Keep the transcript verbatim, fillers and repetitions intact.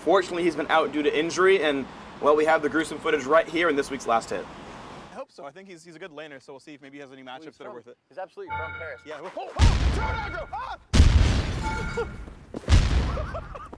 Fortunately, he's been out due to injury, and, well, we have the gruesome footage right here in this week's last hit. I hope so. I think he's, he's a good laner, so we'll see if maybe he has any matchups that from, are worth it. He's absolutely from Paris. Yeah. Oh, oh, turn aggro! Ah!